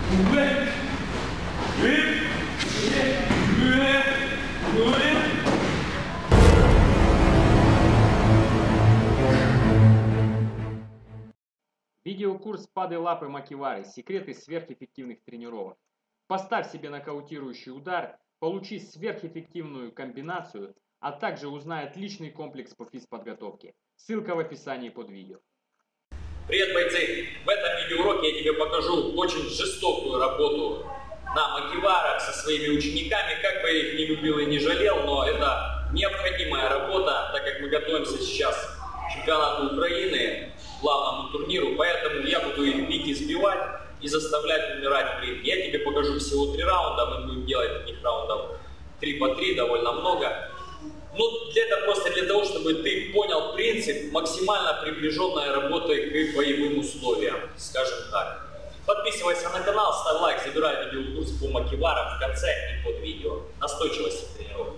Видеокурс «Падай лапы Макивары. Секреты сверхэффективных тренировок». Поставь себе нокаутирующий удар, получи сверхэффективную комбинацию, а также узнай отличный комплекс по физподготовке. Ссылка в описании под видео. Привет, бойцы! В этом видеоуроке я тебе покажу очень жестокую работу на макиварах со своими учениками. Как бы я их не любил и не жалел, но это необходимая работа, так как мы готовимся сейчас к чемпионату Украины, главному турниру, поэтому я буду их бить и сбивать и заставлять умирать в ринге. Я тебе покажу всего 3 раунда, мы будем делать таких раундов 3 по 3, довольно много. Ну, это просто для того, чтобы ты понял принцип максимально приближенной работы к боевым условиям, скажем так. Подписывайся на канал, ставь лайк, забирай видеокурс по макиварам в конце и под видео. Настойчивости тренировок.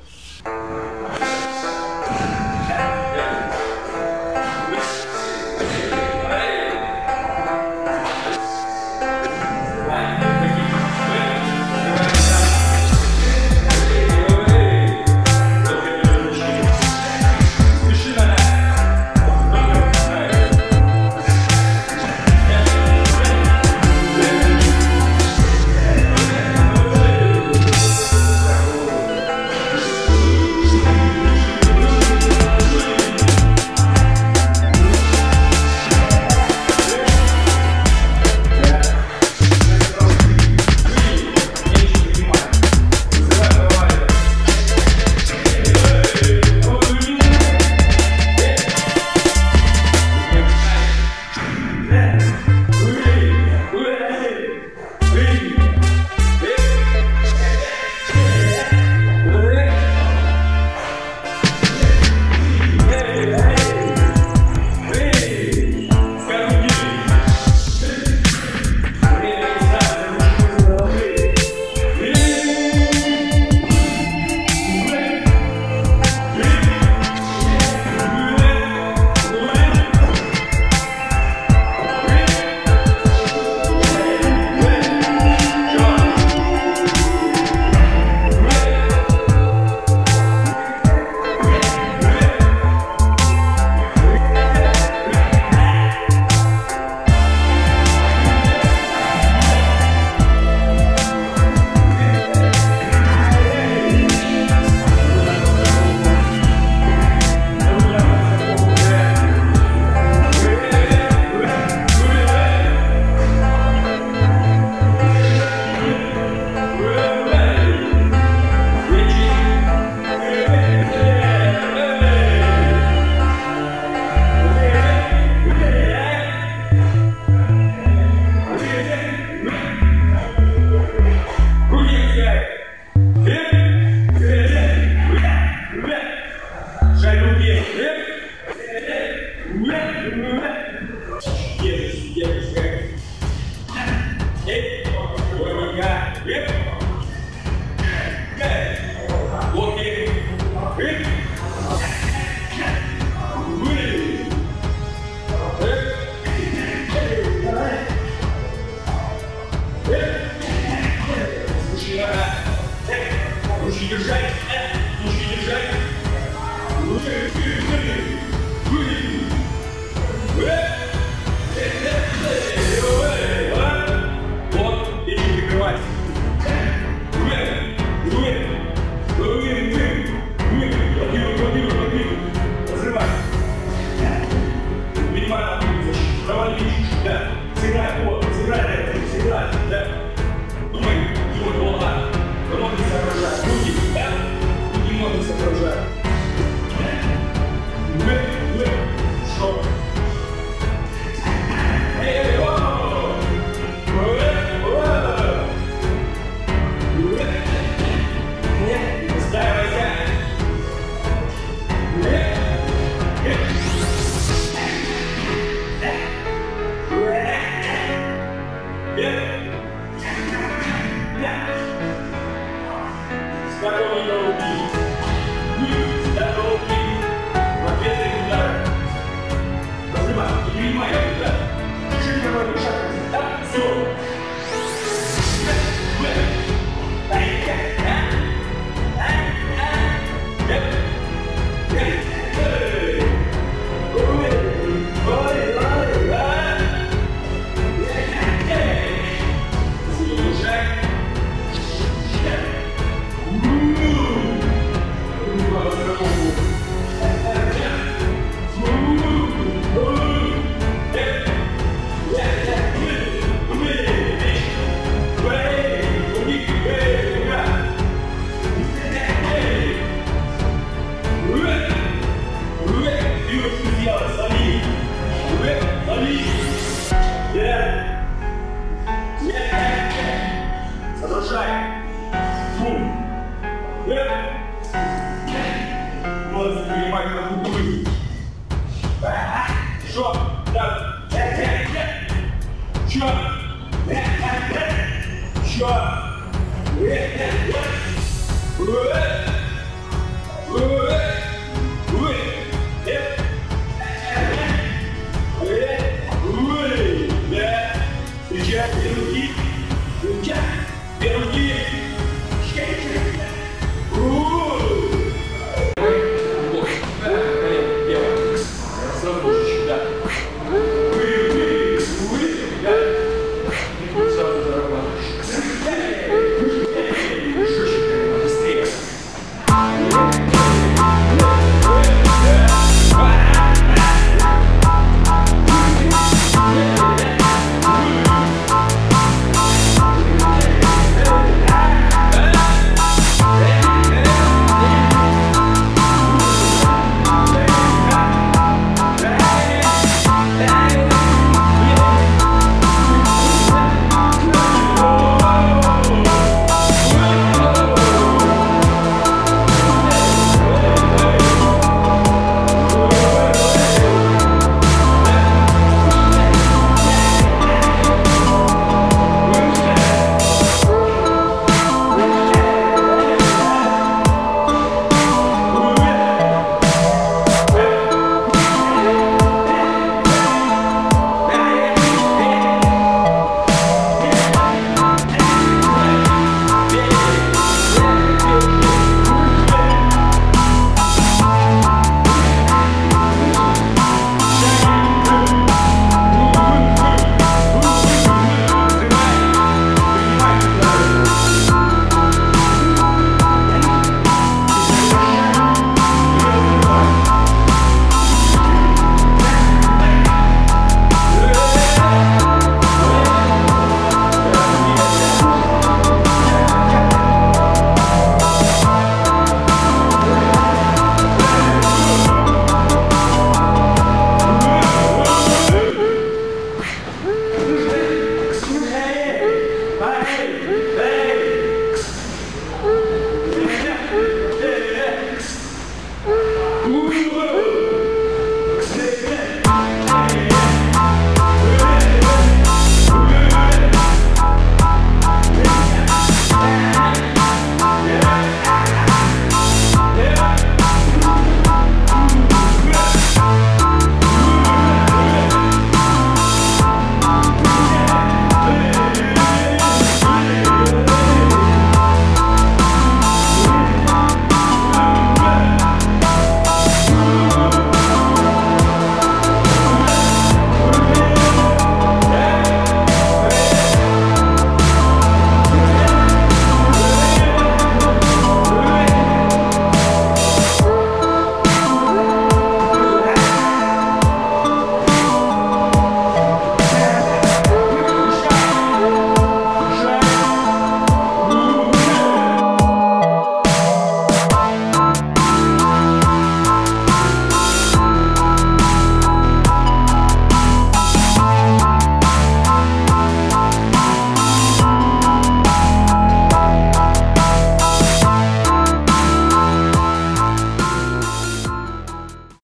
Чё?